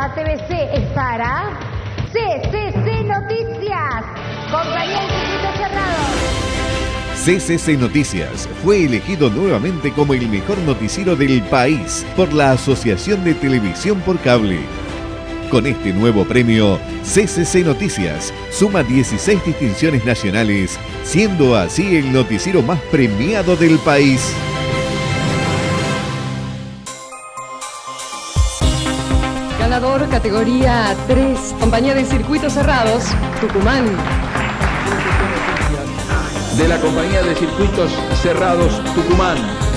TVC es para CCC Noticias, compañía de circuitos cerrados. CCC Noticias fue elegido nuevamente como el mejor noticiero del país por la Asociación de Televisión por Cable. Con este nuevo premio, CCC Noticias suma 16 distinciones nacionales, siendo así el noticiero más premiado del país. Ganador categoría 3, compañía de circuitos cerrados, Tucumán. De la compañía de circuitos cerrados, Tucumán.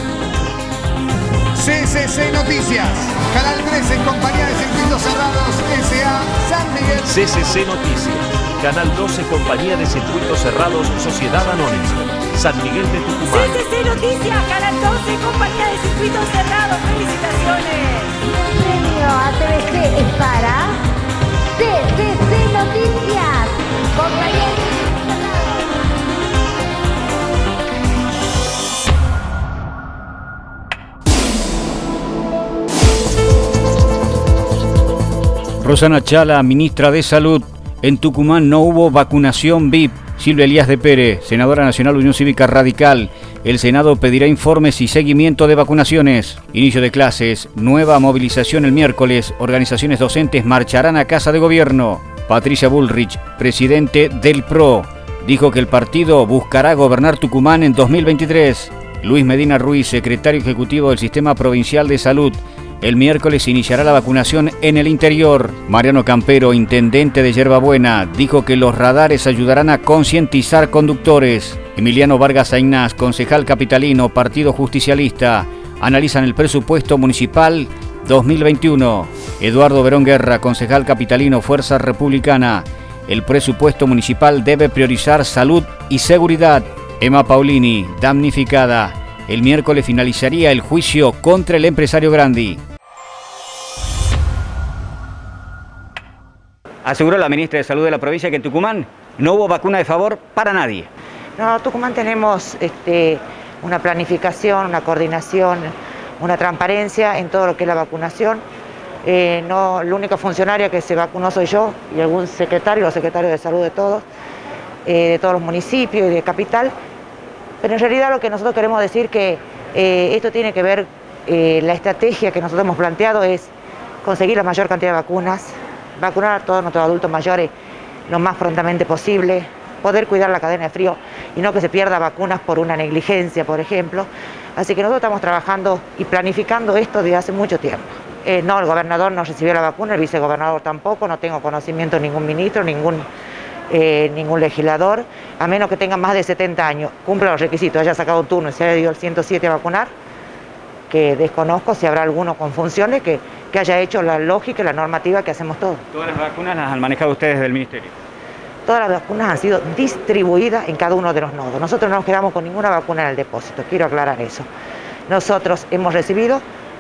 CCC Noticias, Canal 3 en compañía de circuitos cerrados, S.A. San Miguel. CCC Noticias, Canal 12, compañía de circuitos cerrados, Sociedad Anónima, San Miguel de Tucumán. CCC Noticias, Canal 12, compañía de circuitos cerrados, felicitaciones. El premio a TVC es para CCC Noticias, compañía de circuitos cerrados. Rosana Chala, ministra de Salud. En Tucumán no hubo vacunación VIP. Silvia Elías de Pérez, senadora nacional Unión Cívica Radical. El Senado pedirá informes y seguimiento de vacunaciones. Inicio de clases, nueva movilización el miércoles. Organizaciones docentes marcharán a Casa de Gobierno. Patricia Bullrich, presidente del PRO, dijo que el partido buscará gobernar Tucumán en 2023. Luis Medina Ruiz, secretario ejecutivo del Sistema Provincial de Salud. El miércoles iniciará la vacunación en el interior. Mariano Campero, intendente de Yerbabuena, dijo que los radares ayudarán a concientizar conductores. Emiliano Vargas Ainaz, concejal capitalino, Partido Justicialista, analizan el presupuesto municipal 2021. Eduardo Verón Guerra, concejal capitalino, Fuerza Republicana, el presupuesto municipal debe priorizar salud y seguridad. Emma Paulini, damnificada, el miércoles finalizaría el juicio contra el empresario Grandi. Aseguró la ministra de Salud de la provincia que en Tucumán no hubo vacuna de favor para nadie. No, Tucumán tenemos una planificación, una coordinación, una transparencia en todo lo que es la vacunación. No, la única funcionaria que se vacunó soy yo y algún secretario, los secretarios de salud de todos los municipios y de capital. Pero en realidad lo que nosotros queremos decir que esto tiene que ver, la estrategia que nosotros hemos planteado es conseguir la mayor cantidad de vacunas, vacunar a todos nuestros adultos mayores lo más prontamente posible, poder cuidar la cadena de frío y no que se pierda vacunas por una negligencia, por ejemplo. Así que nosotros estamos trabajando y planificando esto desde hace mucho tiempo. No, el gobernador no recibió la vacuna, el vicegobernador tampoco, no tengo conocimiento de ningún ministro, ningún legislador, a menos que tenga más de 70 años, cumpla los requisitos, haya sacado un turno y se haya ido al 107 a vacunar, que desconozco si habrá alguno con funciones que haya hecho la lógica y la normativa que hacemos todos. ¿Todas las vacunas las han manejado ustedes del ministerio? Todas las vacunas han sido distribuidas en cada uno de los nodos. Nosotros no nos quedamos con ninguna vacuna en el depósito, quiero aclarar eso. Nosotros hemos recibido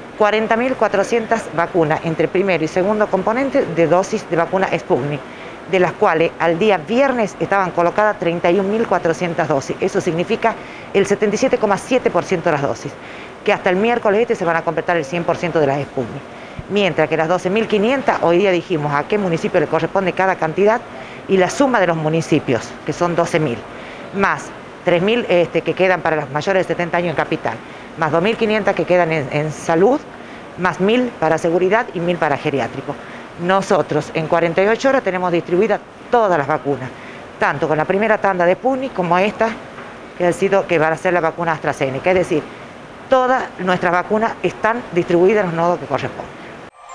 40.400 vacunas entre primero y segundo componente de dosis de vacuna Sputnik, de las cuales al día viernes estaban colocadas 31.400 dosis. Eso significa el 77,7% de las dosis, que hasta el miércoles se van a completar el 100% de las Sputnik. Mientras que las 12.500, hoy día dijimos a qué municipio le corresponde cada cantidad y la suma de los municipios, que son 12.000, más 3.000 que quedan para los mayores de 70 años en capital, más 2.500 que quedan en salud, más 1.000 para seguridad y 1.000 para geriátrico. Nosotros en 48 horas tenemos distribuidas todas las vacunas, tanto con la primera tanda de Sputnik como esta, que va a ser la vacuna AstraZeneca. Es decir, todas nuestras vacunas están distribuidas en los nodos que corresponden.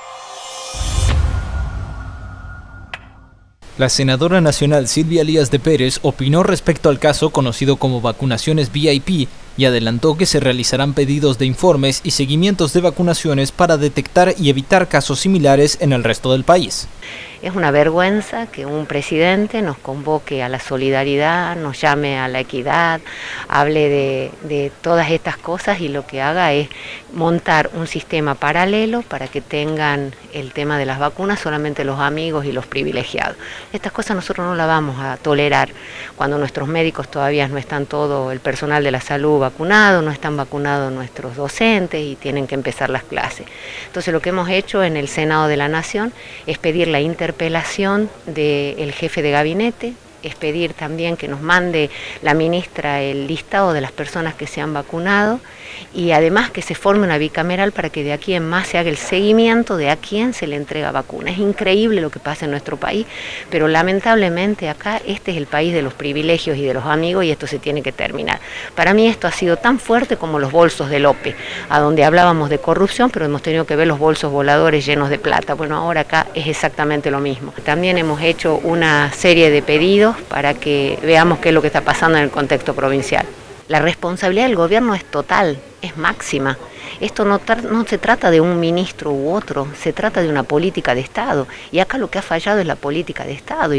La senadora nacional Silvia Elías de Pérez opinó respecto al caso conocido como vacunaciones VIP y adelantó que se realizarán pedidos de informes y seguimientos de vacunaciones para detectar y evitar casos similares en el resto del país. Es una vergüenza que un presidente nos convoque a la solidaridad, nos llame a la equidad, hable de todas estas cosas y lo que haga es montar un sistema paralelo para que tengan el tema de las vacunas solamente los amigos y los privilegiados. Estas cosas nosotros no las vamos a tolerar cuando nuestros médicos todavía no están todo el personal de la salud vacunados, no están vacunados nuestros docentes y tienen que empezar las clases. Entonces lo que hemos hecho en el Senado de la Nación es pedir la interpelación del jefe de gabinete, es pedir también que nos mande la ministra el listado de las personas que se han vacunado y además que se forme una bicameral para que de aquí en más se haga el seguimiento de a quién se le entrega vacuna. Es increíble lo que pasa en nuestro país, pero lamentablemente acá este es el país de los privilegios y de los amigos y esto se tiene que terminar. Para mí esto ha sido tan fuerte como los bolsos de López, a donde hablábamos de corrupción, pero hemos tenido que ver los bolsos voladores llenos de plata. Bueno, ahora acá es exactamente lo mismo. También hemos hecho una serie de pedidos para que veamos qué es lo que está pasando en el contexto provincial. La responsabilidad del gobierno es total, es máxima. Esto no se trata de un ministro u otro, se trata de una política de Estado. Y acá lo que ha fallado es la política de Estado.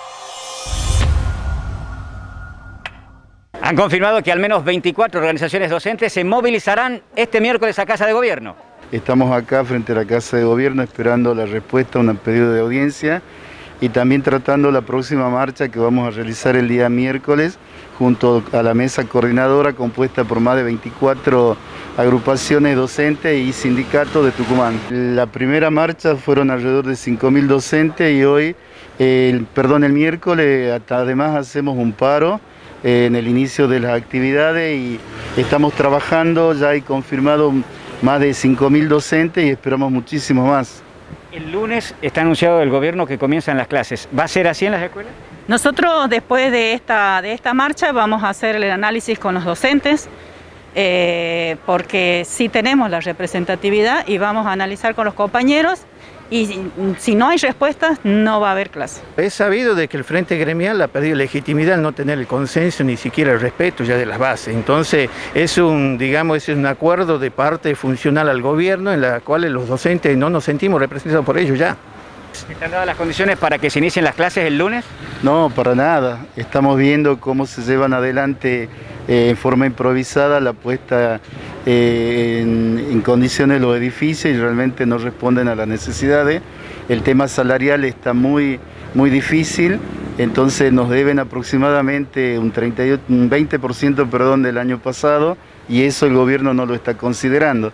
Han confirmado que al menos 24 organizaciones docentes se movilizarán este miércoles a Casa de Gobierno. Estamos acá frente a la Casa de Gobierno esperando la respuesta a un pedido de audiencia y también tratando la próxima marcha que vamos a realizar el día miércoles junto a la mesa coordinadora compuesta por más de 24 agrupaciones docentes y sindicatos de Tucumán. La primera marcha fueron alrededor de 5.000 docentes y hoy, el miércoles, además hacemos un paro en el inicio de las actividades y estamos trabajando, ya hay confirmado más de 5.000 docentes y esperamos muchísimos más. El lunes está anunciado del gobierno que comienzan las clases. ¿Va a ser así en las escuelas? Nosotros después de esta marcha vamos a hacer el análisis con los docentes porque sí tenemos la representatividad y vamos a analizar con los compañeros y si no hay respuestas no va a haber clase. Es sabido de que el Frente Gremial ha perdido legitimidad al no tener el consenso ni siquiera el respeto ya de las bases. Entonces es un acuerdo de parte funcional al gobierno en la cual los docentes no nos sentimos representados por ellos ya. ¿Están dadas las condiciones para que se inicien las clases el lunes? No, para nada. Estamos viendo cómo se llevan adelante en forma improvisada la puesta en condiciones los edificios y realmente no responden a las necesidades. El tema salarial está muy difícil, entonces nos deben aproximadamente un 20% del año pasado y eso el gobierno no lo está considerando.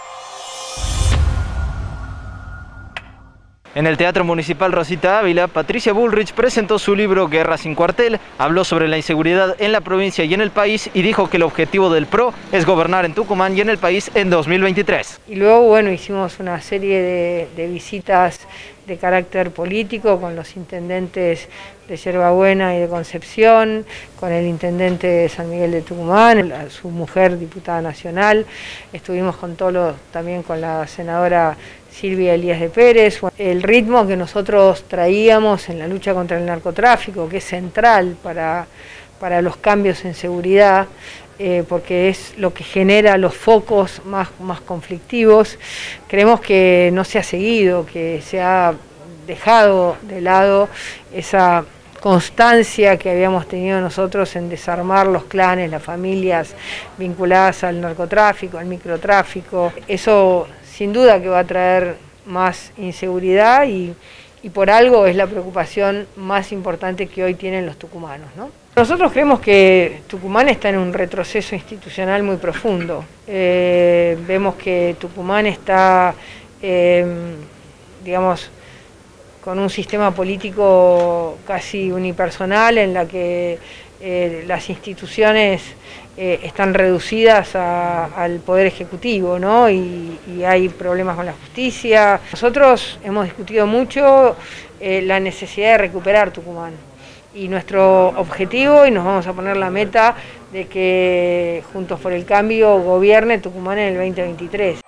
En el Teatro Municipal Rosita Ávila, Patricia Bullrich presentó su libro Guerra sin cuartel, habló sobre la inseguridad en la provincia y en el país y dijo que el objetivo del PRO es gobernar en Tucumán y en el país en 2023. Y luego, bueno, hicimos una serie de visitas de carácter político con los intendentes de Yerbabuena y de Concepción, con el intendente de San Miguel de Tucumán, su mujer diputada nacional, estuvimos también con la senadora Silvia Elías de Pérez. El ritmo que nosotros traíamos en la lucha contra el narcotráfico, que es central para los cambios en seguridad, porque es lo que genera los focos más conflictivos, creemos que no se ha seguido, que se ha dejado de lado esa constancia que habíamos tenido nosotros en desarmar los clanes, las familias vinculadas al narcotráfico, al microtráfico. Eso sin duda que va a traer más inseguridad y por algo es la preocupación más importante que hoy tienen los tucumanos, ¿no? Nosotros creemos que Tucumán está en un retroceso institucional muy profundo. Vemos que Tucumán está, digamos, con un sistema político casi unipersonal en la que las instituciones están reducidas al poder ejecutivo, ¿no? Y hay problemas con la justicia. Nosotros hemos discutido mucho la necesidad de recuperar Tucumán y nuestro objetivo, y nos vamos a poner la meta de que Juntos por el Cambio gobierne Tucumán en el 2023.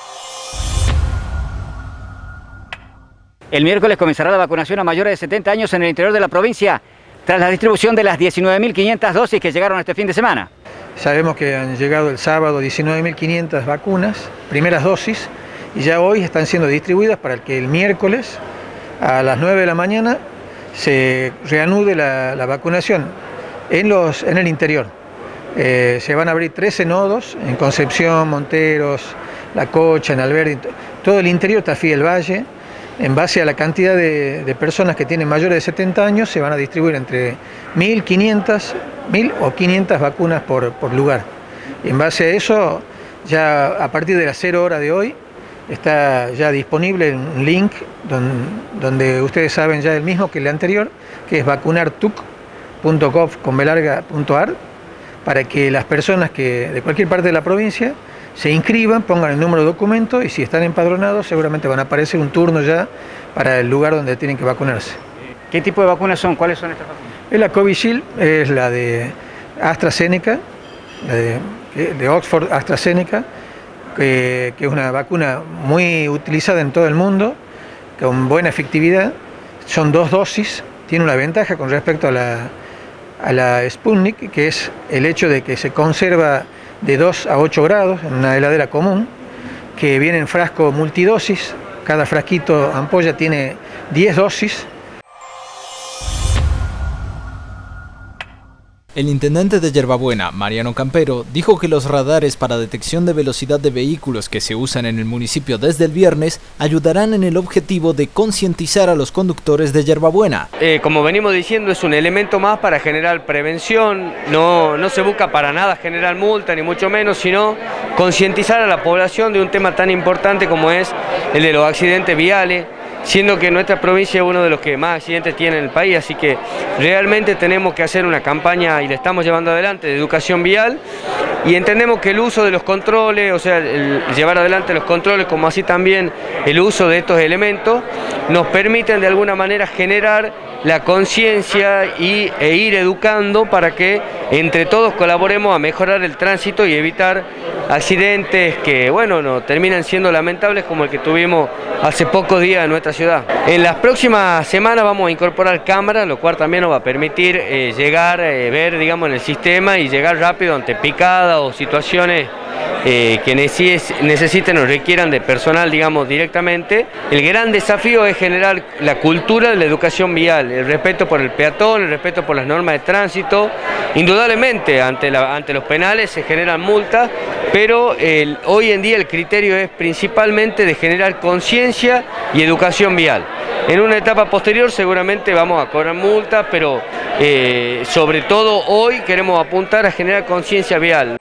El miércoles comenzará la vacunación a mayores de 70 años en el interior de la provincia, tras la distribución de las 19.500 dosis que llegaron este fin de semana. Sabemos que han llegado el sábado 19.500 vacunas, primeras dosis, y ya hoy están siendo distribuidas para que el miércoles a las 9 de la mañana se reanude la vacunación en el interior. Se van a abrir 13 nodos en Concepción, Monteros, La Cocha, en Alberdi, todo el interior, Tafí del Valle. En base a la cantidad de personas que tienen mayores de 70 años, se van a distribuir entre 1.500 o 500 vacunas por lugar. En base a eso, ya a partir de las 0 horas de hoy, está ya disponible un link donde ustedes saben ya el mismo que el anterior, que es vacunartuc.gov.ar, para que las personas que de cualquier parte de la provincia se inscriban, pongan el número de documento y si están empadronados seguramente van a aparecer un turno ya para el lugar donde tienen que vacunarse. ¿Qué tipo de vacunas son? ¿Cuáles son estas vacunas? Es la Covishield, es la de AstraZeneca, la de Oxford AstraZeneca, que es una vacuna muy utilizada en todo el mundo, con buena efectividad. Son 2 dosis, tiene una ventaja con respecto a la Sputnik, que es el hecho de que se conserva de 2 a 8 grados en una heladera común, que viene en frasco multidosis, cada frasquito ampolla tiene 10 dosis. El intendente de Yerbabuena, Mariano Campero, dijo que los radares para detección de velocidad de vehículos que se usan en el municipio desde el viernes ayudarán en el objetivo de concientizar a los conductores de Yerbabuena. Como venimos diciendo, es un elemento más para generar prevención, no se busca para nada generar multa, ni mucho menos, sino concientizar a la población de un tema tan importante como es el de los accidentes viales, siendo que nuestra provincia es uno de los que más accidentes tiene en el país, así que realmente tenemos que hacer una campaña, y la estamos llevando adelante, de educación vial, y entendemos que el uso de los controles, o sea, el llevar adelante los controles, como así también el uso de estos elementos, nos permiten de alguna manera generar la conciencia e ir educando para que entre todos colaboremos a mejorar el tránsito y evitar accidentes que, bueno, no terminan siendo lamentables como el que tuvimos hace pocos días en nuestra ciudad. En las próximas semanas vamos a incorporar cámaras, lo cual también nos va a permitir llegar, ver, digamos, en el sistema y llegar rápido ante picadas o situaciones que necesiten o requieran de personal, digamos, directamente. El gran desafío es generar la cultura de la educación vial, el respeto por el peatón, el respeto por las normas de tránsito. Indudablemente ante los penales se generan multas, pero hoy en día el criterio es principalmente de generar conciencia y educación vial. En una etapa posterior seguramente vamos a cobrar multas, pero sobre todo hoy queremos apuntar a generar conciencia vial.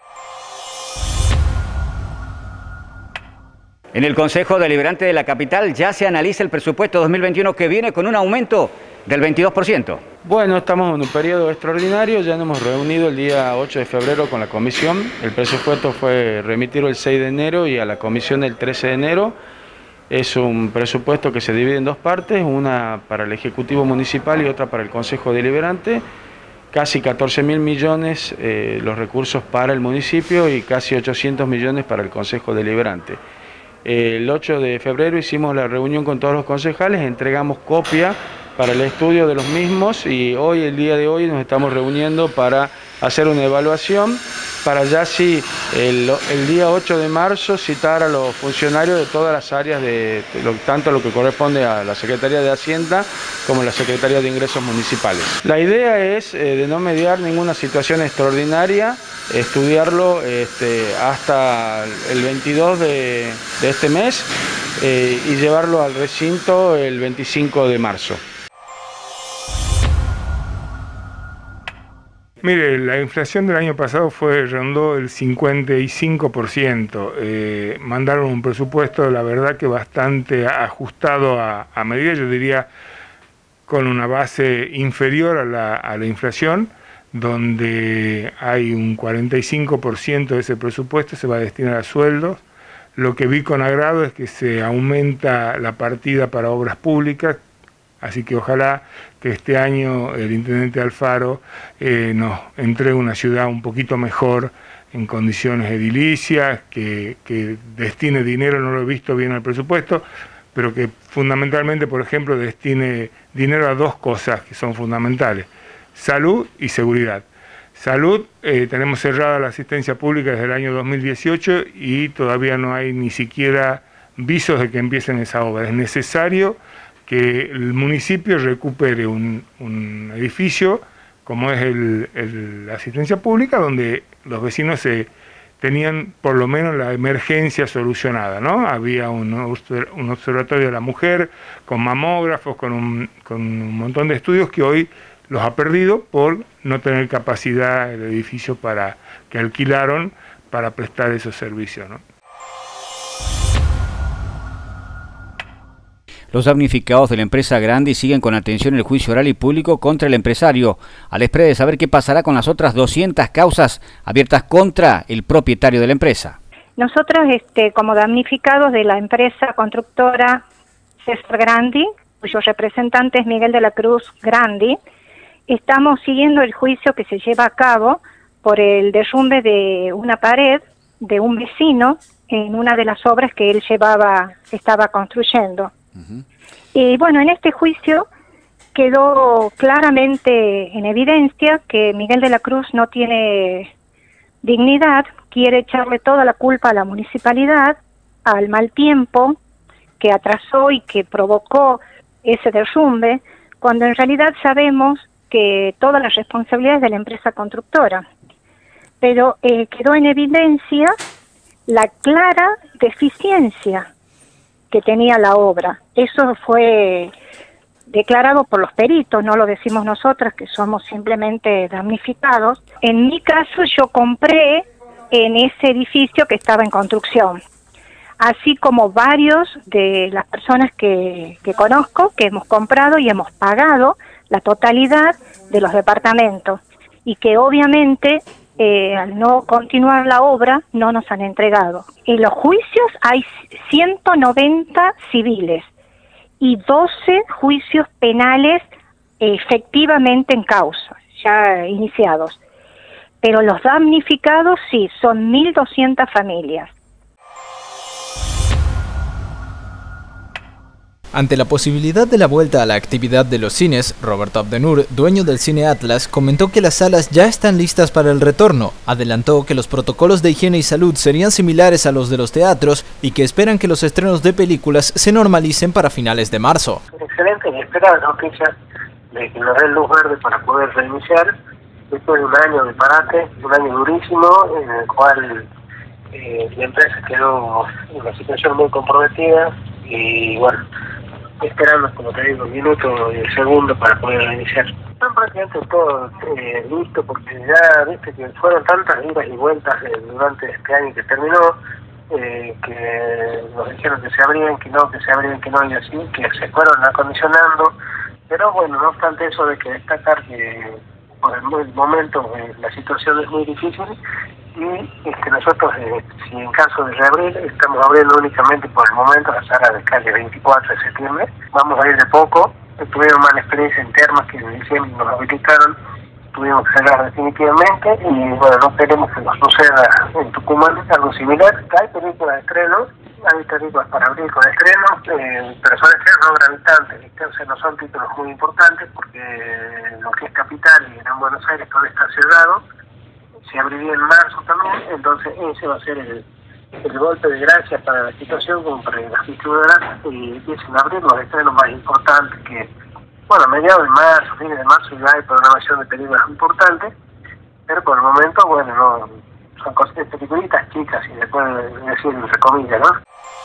En el Consejo Deliberante de la capital ya se analiza el presupuesto 2021 que viene con un aumento del 22%. Bueno, estamos en un periodo extraordinario, ya nos hemos reunido el día 8 de febrero con la comisión. El presupuesto fue remitido el 6 de enero y a la comisión el 13 de enero. Es un presupuesto que se divide en 2 partes, una para el Ejecutivo Municipal y otra para el Consejo Deliberante. Casi 14.000 millones los recursos para el municipio y casi 800 millones para el Consejo Deliberante. El 8 de febrero hicimos la reunión con todos los concejales, entregamos copia para el estudio de los mismos y hoy, el día de hoy, nos estamos reuniendo para hacer una evaluación, para ya sí el día 8 de marzo citar a los funcionarios de todas las áreas, tanto lo que corresponde a la Secretaría de Hacienda como la Secretaría de Ingresos Municipales. La idea es de no mediar ninguna situación extraordinaria, estudiarlo hasta el 22 de este mes y llevarlo al recinto el 25 de marzo. Mire, la inflación del año pasado rondó el 55%. Mandaron un presupuesto, la verdad que bastante ajustado a medida, yo diría, con una base inferior a la inflación, donde hay un 45% de ese presupuesto se va a destinar a sueldos. Lo que vi con agrado es que se aumenta la partida para obras públicas, así que ojalá que este año el intendente Alfaro nos entregue una ciudad un poquito mejor en condiciones edilicias, que destine dinero, no lo he visto bien al presupuesto, pero que fundamentalmente, por ejemplo, destine dinero a 2 cosas que son fundamentales: salud y seguridad. Salud, tenemos cerrada la asistencia pública desde el año 2018 y todavía no hay ni siquiera visos de que empiecen esa obra. Es necesario que el municipio recupere un edificio como es la asistencia pública, donde los vecinos tenían por lo menos la emergencia solucionada, ¿no? Había un observatorio de la mujer con mamógrafos, con un montón de estudios que hoy los ha perdido por no tener capacidad el edificio que alquilaron para prestar esos servicios, ¿no? Los damnificados de la empresa Grandi siguen con atención el juicio oral y público contra el empresario, a la espera de saber qué pasará con las otras 200 causas abiertas contra el propietario de la empresa. Nosotros, como damnificados de la empresa constructora César Grandi, cuyo representante es Miguel de la Cruz Grandi, estamos siguiendo el juicio que se lleva a cabo por el derrumbe de una pared de un vecino en una de las obras que él estaba construyendo. Y bueno, en este juicio quedó claramente en evidencia que Miguel de la Cruz no tiene dignidad, quiere echarle toda la culpa a la municipalidad, al mal tiempo que atrasó y que provocó ese derrumbe, cuando en realidad sabemos que toda la responsabilidad es de la empresa constructora. Pero quedó en evidencia la clara deficiencia que tenía la obra. Eso fue declarado por los peritos, no lo decimos nosotras, que somos simplemente damnificados. En mi caso, yo compré en ese edificio que estaba en construcción, así como varios de las personas que conozco, que hemos comprado y hemos pagado la totalidad de los departamentos, y que obviamente al no continuar la obra no nos han entregado. En los juicios hay 190 civiles y 12 juicios penales efectivamente en causa, ya iniciados. Pero los damnificados sí, son 1.200 familias. Ante la posibilidad de la vuelta a la actividad de los cines, Roberto Abdenur, dueño del Cine Atlas, comentó que las salas ya están listas para el retorno. Adelantó que los protocolos de higiene y salud serían similares a los de los teatros y que esperan que los estrenos de películas se normalicen para finales de marzo. Excelente, y esperar la noticia de que nos dé luz verde para poder reiniciar después de un año de parate, un año durísimo en el cual la empresa quedó en una situación muy comprometida y bueno, esperando, como te digo, un minuto y el segundo para poder iniciar. Están prácticamente todo listo, porque ya viste que fueron tantas idas y vueltas durante este año que terminó, que nos dijeron que se abrían, que no, que se abrían, que no, y así, que se fueron acondicionando. Pero bueno, no obstante eso, de que destacar que por el momento la situación es muy difícil, y nosotros, si en caso de reabrir, estamos abriendo únicamente por el momento la sala de calle 24 de septiembre. Vamos a ir de poco. Tuvieron mala experiencia en Termas, que en diciembre nos habilitaron, tuvimos que cerrar definitivamente, y bueno, no queremos que nos suceda en Tucumán algo similar. Hay películas de estreno, hay películas para abrir con estreno, pero son estrenos no gravitantes, entonces no son títulos muy importantes, porque lo que es Capital y Gran Buenos Aires todo está cerrado. Se abriría en marzo también, entonces ese va a ser el golpe de gracia para la situación, como para las distribuidoras, y empiecen a abrir los estrenos más importantes, que bueno, a mediados de marzo, fines de marzo ya hay programación de películas importantes, pero por el momento, bueno, no son cosas, películitas chicas, y después decir entre comillas, ¿no?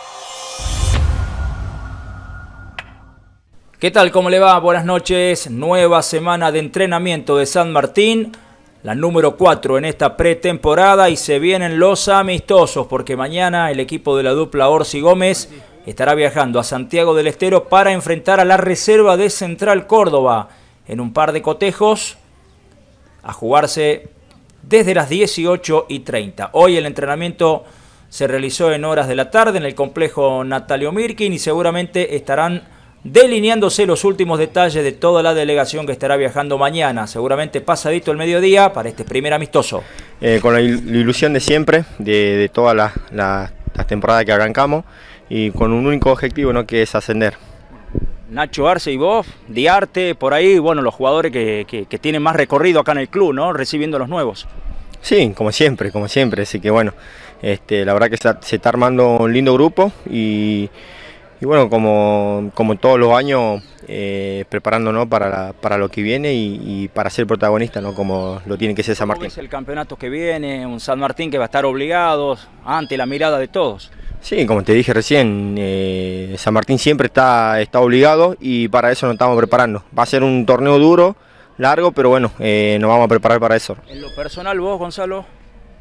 ¿Qué tal? ¿Cómo le va? Buenas noches. Nueva semana de entrenamiento de San Martín, la número 4 en esta pretemporada, y se vienen los amistosos, porque mañana el equipo de la dupla Orsi Gómez estará viajando a Santiago del Estero para enfrentar a la reserva de Central Córdoba en un par de cotejos a jugarse desde las 18:30. Hoy el entrenamiento se realizó en horas de la tarde en el complejo Natalio Mirkin, y seguramente estarán delineándose los últimos detalles de toda la delegación que estará viajando mañana, seguramente pasadito el mediodía, para este primer amistoso. Con la ilusión de siempre, de toda la temporada que arrancamos, y con un único objetivo, ¿no?, que es ascender. Nacho Arce y vos, Diarte, por ahí, bueno, los jugadores que tienen más recorrido acá en el club, ¿no?, recibiendo los nuevos. Sí, como siempre, así que bueno, la verdad que se está armando un lindo grupo, y bueno, como todos los años, preparándonos para lo que viene y para ser protagonista, ¿no?, como lo tiene que ser San Martín. ¿Cómo es el campeonato que viene? Un San Martín que va a estar obligado ante la mirada de todos. Sí, como te dije recién, San Martín siempre está obligado, y para eso nos estamos preparando. Va a ser un torneo duro, largo, pero bueno, nos vamos a preparar para eso. En lo personal, vos, Gonzalo.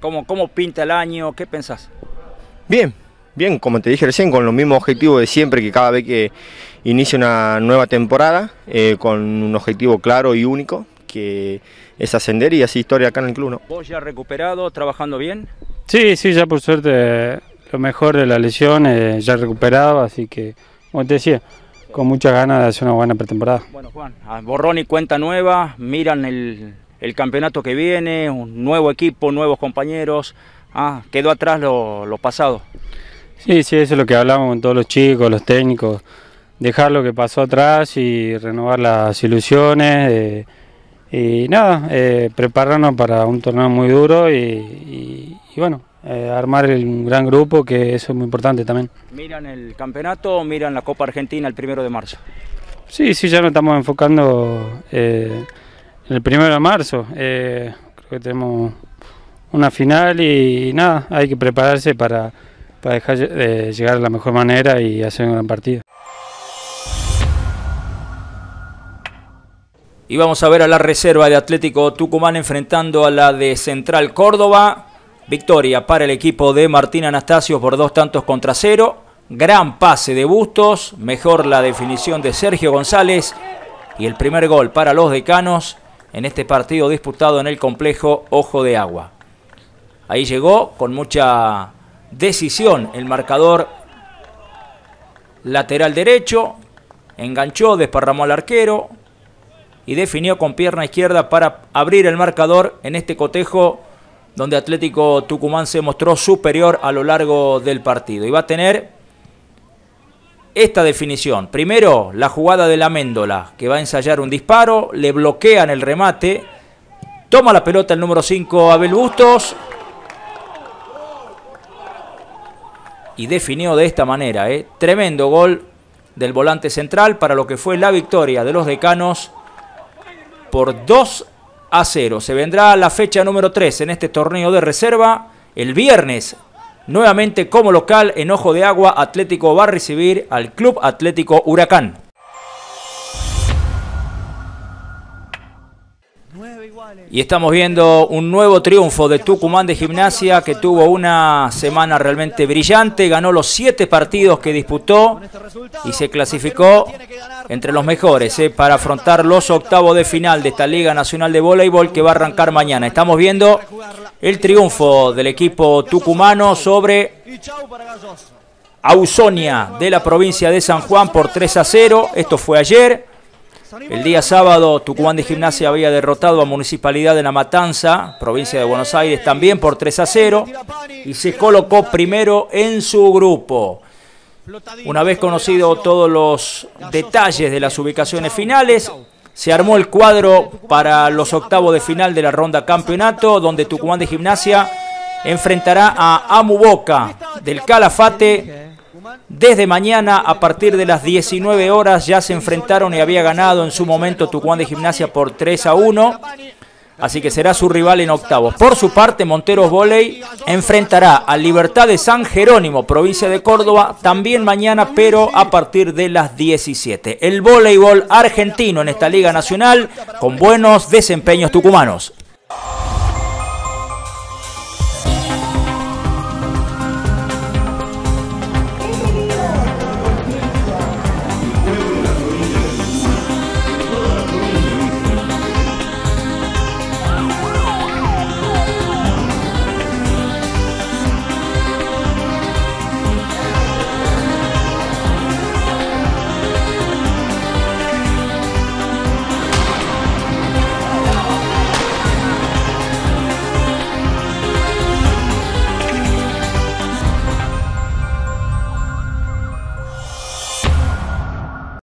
¿Cómo pinta el año? ¿Qué pensás? Bien, bien, como te dije recién, con los mismos objetivos de siempre, que cada vez que inicia una nueva temporada, con un objetivo claro y único, que es ascender y así historia acá en el club, ¿no? ¿Vos ya recuperado, trabajando bien? Sí, ya por suerte lo mejor de la lesión, ya recuperado, así que, como te decía, con muchas ganas de hacer una buena pretemporada. Bueno, Juan, borrón y cuenta nueva, miran el campeonato que viene, un nuevo equipo, nuevos compañeros, quedó atrás lo pasado. Sí, eso es lo que hablamos con todos los chicos, los técnicos, dejar lo que pasó atrás y renovar las ilusiones, y nada, prepararnos para un torneo muy duro y bueno, armar un gran grupo, que eso es muy importante también. ¿Miran el campeonato o miran la Copa Argentina el 1 de marzo? Sí, ya nos estamos enfocando en el 1 de marzo. Creo que tenemos una final y nada, hay que prepararse para dejar llegar de la mejor manera y hacer un gran partido. Y vamos a ver a la reserva de Atlético Tucumán enfrentando a la de Central Córdoba. Victoria para el equipo de Martín Anastasio por 2-0. Gran pase de Bustos, mejor la definición de Sergio González y el primer gol para los decanos en este partido disputado en el complejo Ojo de Agua. Ahí llegó con mucha decisión el marcador lateral derecho, enganchó, desparramó al arquero y definió con pierna izquierda para abrir el marcador en este cotejo donde Atlético Tucumán se mostró superior a lo largo del partido. Y va a tener esta definición. Primero, la jugada de la Méndola, que va a ensayar un disparo, le bloquean el remate, toma la pelota el número 5, Abel Bustos, y definió de esta manera. Tremendo gol del volante central para lo que fue la victoria de los decanos por 2-0. Se vendrá la fecha número 3 en este torneo de reserva. El viernes, nuevamente como local en Ojo de Agua, Atlético va a recibir al Club Atlético Huracán. Y estamos viendo un nuevo triunfo de Tucumán de Gimnasia, que tuvo una semana realmente brillante. Ganó los 7 partidos que disputó y se clasificó entre los mejores para afrontar los octavos de final de esta Liga Nacional de Voleibol que va a arrancar mañana. Estamos viendo el triunfo del equipo tucumano sobre Ausonia de la provincia de San Juan por 3-0. Esto fue ayer. El día sábado, Tucumán de Gimnasia había derrotado a Municipalidad de La Matanza, provincia de Buenos Aires, también por 3-0, y se colocó primero en su grupo. Una vez conocido todos los detalles de las ubicaciones finales, se armó el cuadro para los octavos de final de la ronda campeonato, donde Tucumán de Gimnasia enfrentará a Amuboca del Calafate. Desde mañana, a partir de las 19 horas, ya se enfrentaron y había ganado en su momento Tucumán de Gimnasia por 3-1. Así que será su rival en octavos. Por su parte, Monteros Voley enfrentará a Libertad de San Jerónimo, provincia de Córdoba, también mañana, pero a partir de las 17. El voleibol argentino en esta Liga Nacional con buenos desempeños tucumanos.